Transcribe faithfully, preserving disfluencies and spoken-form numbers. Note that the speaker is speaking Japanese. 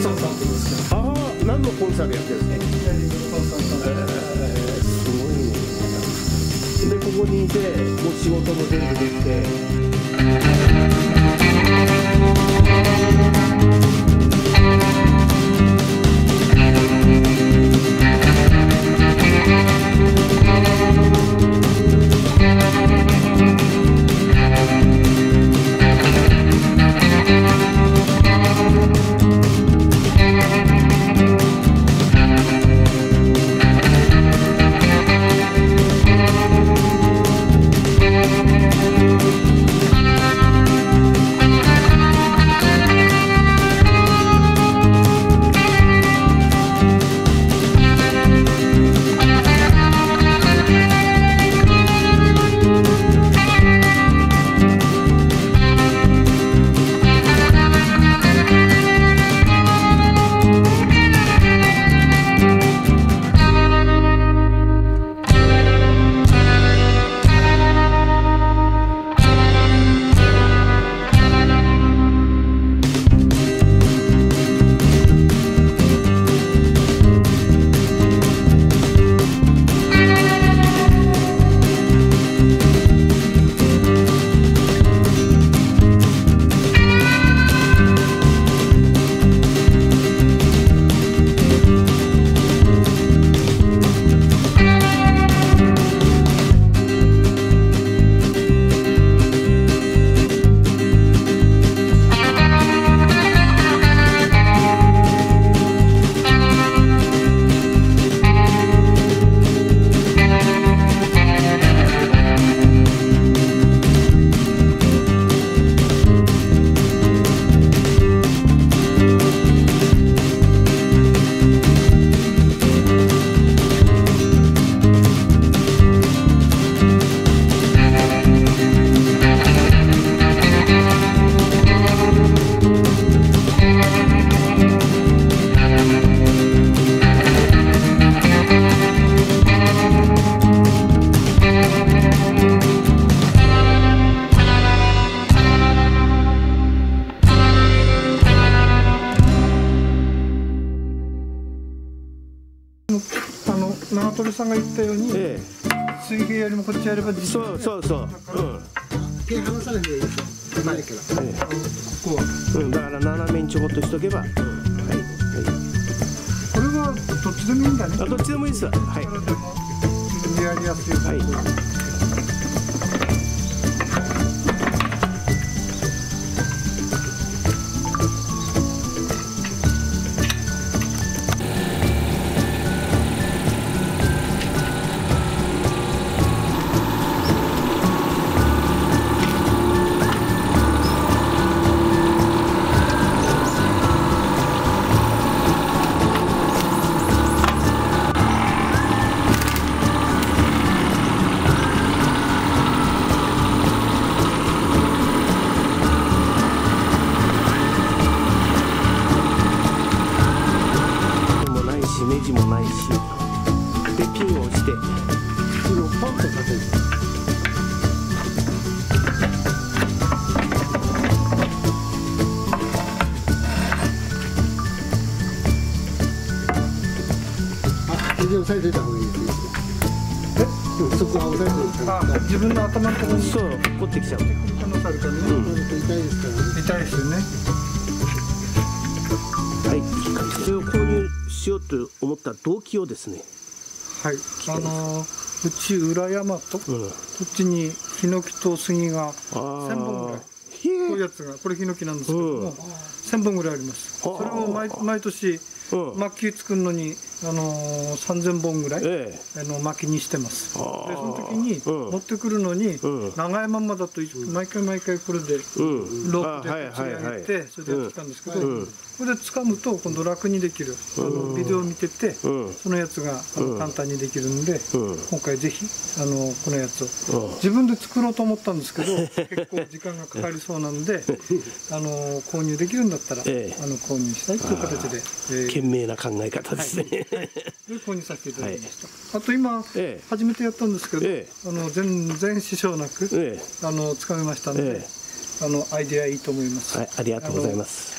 サルタントですけど。 ああ、何のコンサルやってるんですか。 エンジニアリングコンサルタント。 えー、すごいね。でここにいてもう仕事も全部できて。 あの長鳥さんが言ったように、 ええ、 水平よりもこっちやれば実そうそうそう。うん。 手離さないでいいですよ。うまいから。 ええ、 ここはうん、だから斜めにちょこっとしとけば。うん、はいはい。 これはどっちでもいいんだね。 あ、どっちでもいいです。はい。 どっちからでも自分でやりやすい方法。 はいネジもないし、でピンを押してピンをポンと立てる。あ、手で押さえておいた方がいいですよ。え？うん、そこは押さえておいた方がいい。 あ、自分の頭のところにそう落っこってきちゃう。 可能性あるからね。 うんこれと痛いですからね。 痛いですよね。 はい、それを購入しようと思った動機をですね。 はい。あのーうち裏山と、 うん、 こっちにヒノキと杉があせんぼんぐらい。 ーこういうやつがこれヒノキなんですけども、 うんせんぼんぐらいあります。それを毎毎年うん、 薪作るのに、あのー、さんぜんぼんぐらい、 ええ、 あの薪にしてます。であーその時にうん持ってくるのに、 うん長いまんまだと毎回毎回これでうん、 ロープであはい釣りはいはい上げてそれでやってきたんですけど、 うんこれで掴むと今度楽にできる、あのビデオを見てて、 うんそのやつがあのうん簡単にできるんで、 うん今回ぜひあのこのやつをうん自分で作ろうと思ったんですけど結構時間がかかりそうなんであの購入できるんだったら、 ええあの購入したいという形で、えー賢明な考え方ですね。 で購入させていただきました。あと今、 ええ初めてやったんですけど、 えあの全然支障なく、 ええあの掴めましたんで、 ええあのアイデアいいと思います。 はい、ありがとうございます。